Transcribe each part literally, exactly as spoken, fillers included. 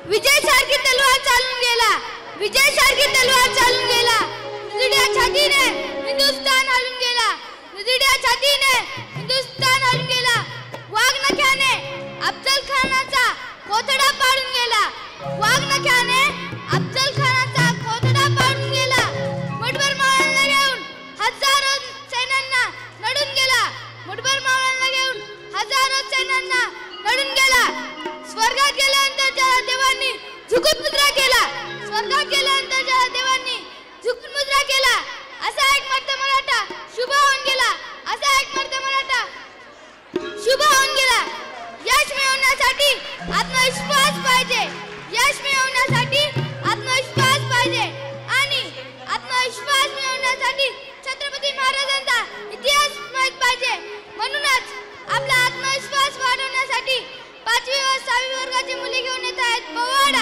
विजय सारखी तलवार चालून गेला, विजय सारखी तलवार चालून गेला. नुजड्या छातीने हिंदुस्थान हालून गेला, नुजड्या छातीने हिंदुस्थान हालून गेला. वाघनख्याने अफजल खानाचा कोथळा पाडून गेला, वाघनख्याने अफजल खानाचा कोथळा पाडून गेला. मुठभर मावळ्यांना घेऊन हजारो सैन्यांना लढून गेला, मुठभर मावळ्यांना घेऊन हजारो सैन्यांना लढून गेला. स्वर्गात गेल्यानंतर ज्या देवांनी झुकून मुद्रा केला, स्वर्गात गेल्यानंतर ज्या देवांनी झुकून मुद्रा केला. असा एक मर्द मराठा शुभ होऊन गेला, असा एक मर्द मराठा शुभ होऊन गेला. यश मिळवण्यासाठी आत्मविश्वास पाहिजे, यश मिळवण्यासाठी आत्मविश्वास पाहिजे आणि आत्मविश्वास मिळवण्यासाठी छत्रपती महाराजांचा इतिहास माहित पाहिजे. म्हणूनच आपला आत्मविश्वास वाढवण्यासाठी पाचवी व सहावी वर्गाची मुली घेऊन येत आहेत पोवाडा.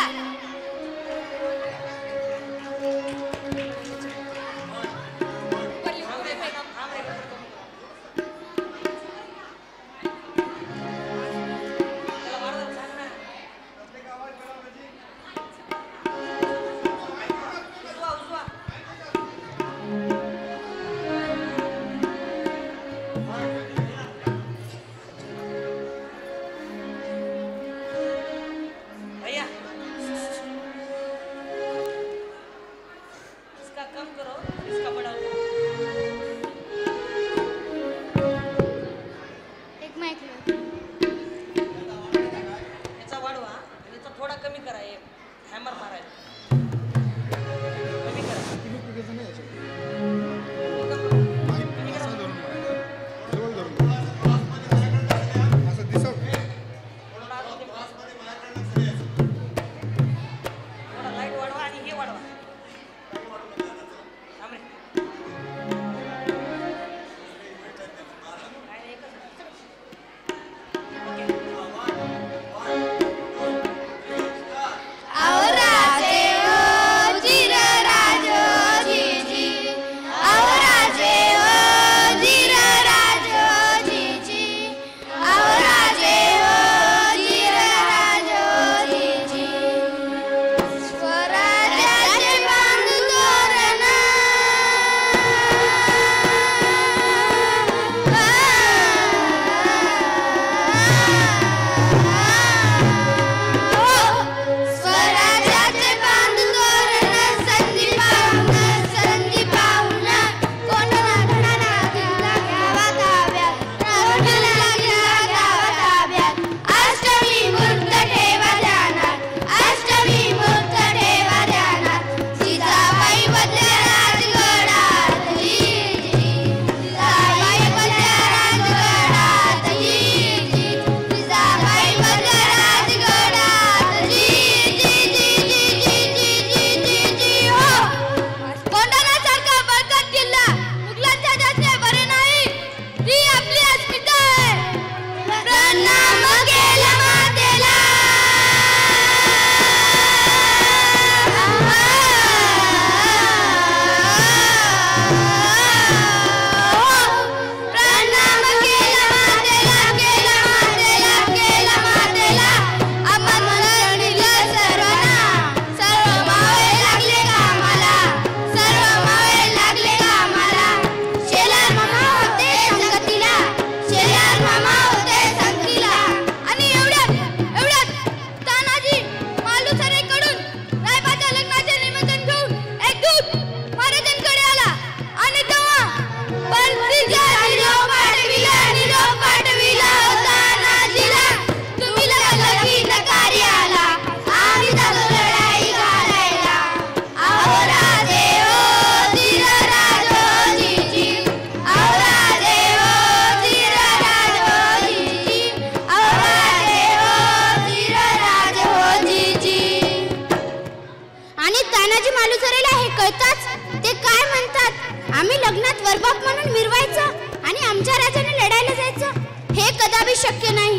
शक्य नाही.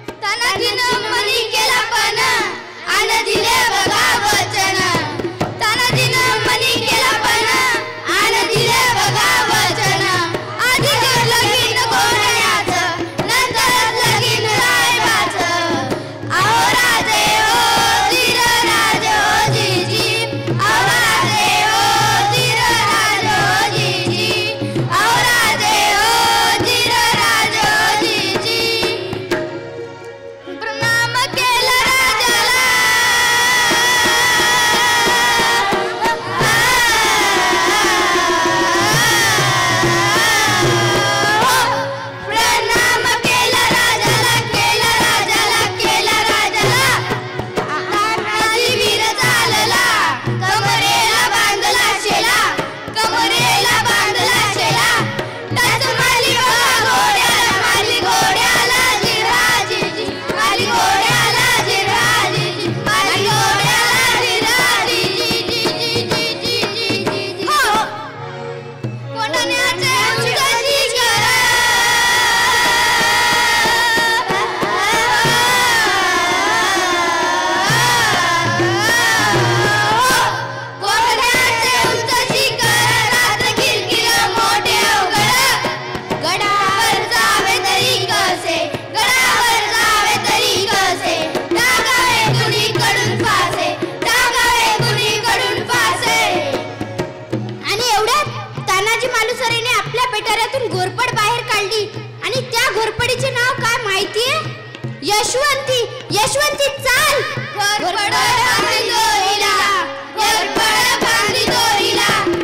तानाजीनं मनी केला पण आन दिले बघा वचन, तानाजीनं मनी केला पण आन दिले बघा वचन. आधी लगीन कोणाचं नंतर लगीन रायबाचं. अहो राजे ओ धीर अप्सरेने आपल्या पिटाऱ्यातून घोरपड बाहेर काढली आणि त्या घोरपडीचे नाव काय माहितीये? यशवंती. यशवंती चाल. घोरपड बांधी दोरीला, घोरपड बांधी दोरीला.